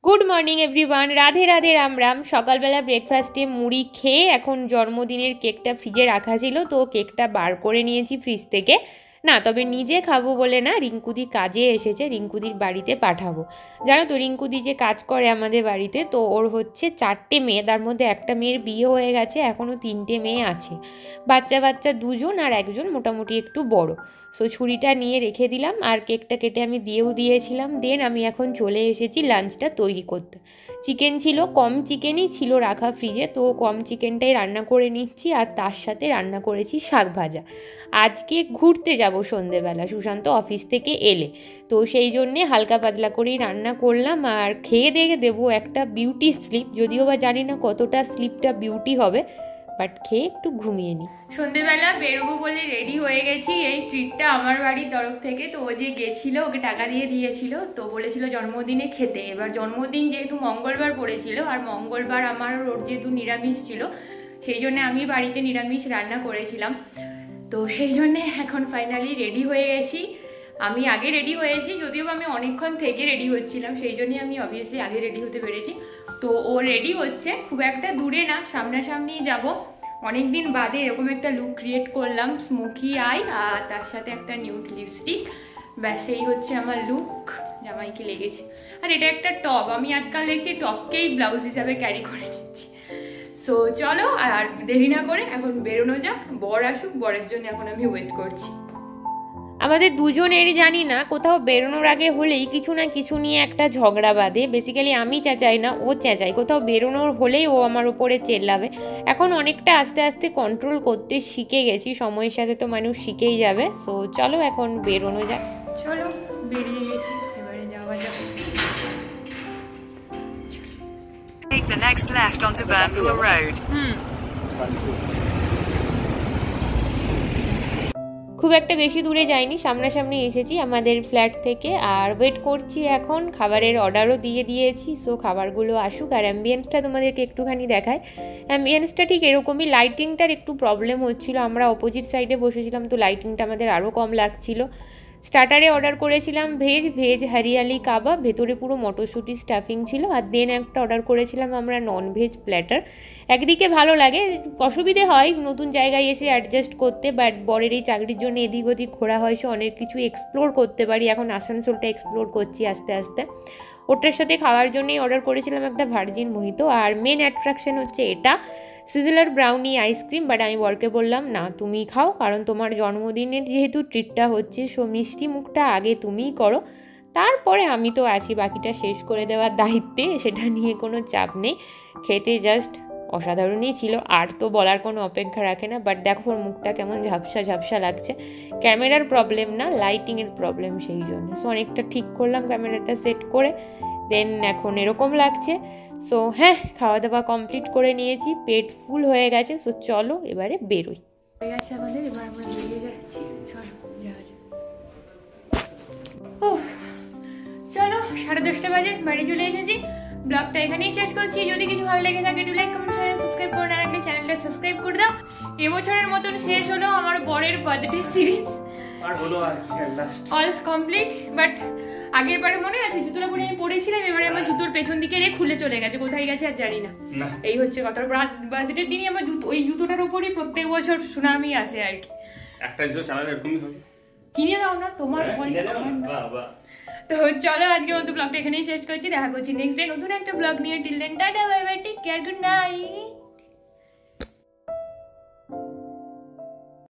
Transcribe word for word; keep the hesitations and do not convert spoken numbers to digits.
Good morning everyone, Radhe Radhe, Ram Ram. সকালবেলা ব্রেকফাস্টে মুড়ি খেয়ে এখন জন্মদিনের কেকটা ফ্রিজে রাখা ছিল, তো কেকটা বার করে নিয়েছি ফ্রিজ থেকে। না, তবে নিজে খাবো বলে না, রিঙ্কুদি কাজে এসেছে, রিঙ্কুদির বাড়িতে পাঠাবো। জানো তো রিঙ্কুদি যে কাজ করে আমাদের বাড়িতে, তো ওর হচ্ছে চারটে মেয়ে, তার মধ্যে একটা মেয়ের বিয়ে হয়ে গেছে, এখনও তিনটে মেয়ে আছে, বাচ্চা বাচ্চা দুজন আর একজন মোটামুটি একটু বড়। সো ছুরিটা নিয়ে রেখে দিলাম আর কেকটা কেটে আমি দিয়েও দিয়েছিলাম। দেন আমি এখন চলে এসেছি লাঞ্চটা তৈরি করতে। চিকেন ছিল, কম চিকেনই ছিল রাখা ফ্রিজে, তো কম চিকেনটাই রান্না করে নিচ্ছি আর তার সাথে রান্না করেছি শাক ভাজা। আজকে ঘুরতে যাব সন্ধেবেলা, সুশান্ত অফিস থেকে এলে, তো সেই জন্যে হালকা পাতলা করেই রান্না করলাম। আর খেয়ে দেখে দেবো একটা বিউটি স্লিপ, যদিও বা জানি না কতটা স্লিপটা বিউটি হবে, বাট খেয়ে একটু ঘুমিয়ে নিই। সন্ধেবেলা বেরোবো বলে রেডি হয়ে গেছি। এই ট্রিটটা আমার বাড়ির তরফ থেকে, তো ও যে গেছিল ওকে টাকা দিয়ে দিয়েছিল, তো বলেছিল জন্মদিনে খেতে। এবার জন্মদিন যেহেতু মঙ্গলবার পড়েছিল আর মঙ্গলবার আমার ওর যেহেতু নিরামিষ ছিল, সেই জন্য আমি বাড়িতে নিরামিষ রান্না করেছিলাম। তো সেই জন্যে এখন ফাইনালি রেডি হয়ে গেছি। আমি আগে রেডি হয়েছি, যদিও আমি অনেকক্ষণ থেকে রেডি হচ্ছিলাম, সেই জন্যই আমি অবভিয়াসলি আগে রেডি হতে পেরেছি। তো ও রেডি হচ্ছে, খুব একটা দূরে না, সামনাসামনিই যাব। অনেকদিন বাদে এরকম একটা লুক ক্রিয়েট করলাম, স্মোকি আই আর তার সাথে একটা নিউড লিপস্টিক, ব্যাস এই হচ্ছে আমার লুক। জামাইকে লেগেছে। আর এটা একটা টপ, আমি আজকাল দেখছি টপকেই ব্লাউজ হিসাবে ক্যারি করে নিচ্ছি। সো চলো আর দেরি না করে এখন বেরোনো যাক, বর আসুক, বরের জন্য এখন আমি ওয়েট করছি। আমাদের দুজনেরই জানি না কোথাও বেরোনোর আগে হলেই কিছু না কিছু নিয়ে একটা ঝগড়া বাঁধে। বেসিক্যালি আমি চেঁচাই না, ও চেঁচাই। কোথাও বেরোনোর হলেই ও আমার উপরে চেল্লাবে। এখন অনেকটা আস্তে আস্তে কন্ট্রোল করতে শিখে গেছি, সময়ের সাথে তো মানুষ শিখেই যাবে। সো চলো এখন বেরোনো যাক। চলো বেরিয়ে গেছি, এবারে যাওয়া যাক। Take the next left onto Burnpool Road. হুম খুব একটা বেশি দূরে যাইনি, সামনাসামনি এসেছি আমাদের ফ্ল্যাট থেকে। আর ওয়েট করছি এখন, খাবারের অর্ডারও দিয়ে দিয়েছি। সো খাবারগুলো আসুক। আর অ্যাম্বিয়েন্সটা তোমাদেরকে একটুখানি দেখায়। অ্যাম্বিয়েন্সটা ঠিক এরকমই, লাইটিংটার একটু প্রবলেম হচ্ছিলো, আমরা অপোজিট সাইডে বসেছিলাম, তো লাইটিংটা আমাদের আরও কম লাগছিলো। স্টার্টারে অর্ডার করেছিলাম ভেজ ভেজ হরিয়ালি কাবাব, ভেতরে পুরো মটরশুঁটি স্টাফিং ছিল। আর দেন একটা অর্ডার করেছিলাম আমরা নন ভেজ প্ল্যাটার। একদিকে ভালো লাগে, অসুবিধে হয় নতুন জায়গায় এসে অ্যাডজাস্ট করতে, বাট বরের এই চাকরির জন্য এদিক ওদিক ঘোরা হয়, সে অনেক কিছু এক্সপ্লোর করতে পারি। এখন আসানসোলটা এক্সপ্লোর করছি আস্তে আস্তে। ওটার সাথে খাওয়ার জন্যই অর্ডার করেছিলাম একটা ভার্জিন মোহিতো। আর মেন অ্যাট্রাকশন হচ্ছে এটা, সিজলার ব্রাউনি আইসক্রিম। বাট আমি বরকে বললাম না, তুমি খাও, কারণ তোমার জন্মদিনের যেহেতু ট্রিটটা হচ্ছে, সো মিষ্টি মুখটা আগে তুমিই করো, তারপরে আমি তো আছি বাকিটা শেষ করে দেওয়ার দায়িত্বে, সেটা নিয়ে কোনো চাপ নেই। খেতে জাস্ট অসাধারণই ছিল, আর তো বলার কোনো অপেক্ষা রাখে না। বাট দেখো ওর মুখটা কেমন ঝাপসা ঝাপসা লাগছে, ক্যামেরার প্রবলেম না, লাইটিংয়ের প্রবলেম, সেই জন্য। সো অনেকটা ঠিক করলাম ক্যামেরাটা সেট করে, দেন এখন এরকম লাগছে। সো হ্যাঁ, খাওয়া দাওয়া কমপ্লিট করে নিয়েছি, পেট ফুল হয়ে গেছে। সো চলো এবারে বেরোই। হয়ে গেছে আমাদের, এবার আমরা বেরিয়ে যাচ্ছি, চলো যাওয়া যাক। ও চলো, সাড়ে দশটা বাজে, বাড়ি চলে এসেছি। ব্লগটা এখানেই শেষ করছি। যদি কিছু ভালো লেগে থাকে একটু লাইক কমেন্ট চ্যানেল সাবস্ক্রাইব করে না রাখলে চ্যানেলটা সাবস্ক্রাইব করে দাও। এবছরের মতন শেষ হলো আমার বরের বার্থডে সিরিজ, আর হলো আর কি, লাস্ট অল কমপ্লিট। বাট আগের বারে মনে আছে জুতোটা পরে আমি পরেছিলাম, এবারে আমার জুতোর পেছন দিকে রে খুলে চলে গেছে, কোথায় গেছে আর জানি না। এই হচ্ছে কথা, বার্থডের দিনই আমার জুতো, ওই জুতোটার উপরই প্রত্যেক বছর সুনামি আসে আর কি। একটা জুতো চালালে এরকমই হবে। কিনে দাও না, তোমার ফোন। তো চলো আজকে মতো ব্লগটা এখানেই শেষ করছি, দেখা করছি নেক্সট ডে নতুন একটা ব্লগ নিয়ে। Till then tata, bye bye, take care, good night.